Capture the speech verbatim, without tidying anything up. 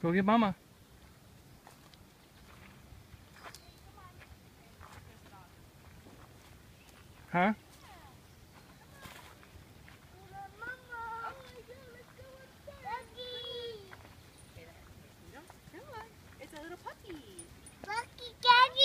Go get Mama. Huh? It's a little puppy. Puppy, Daddy.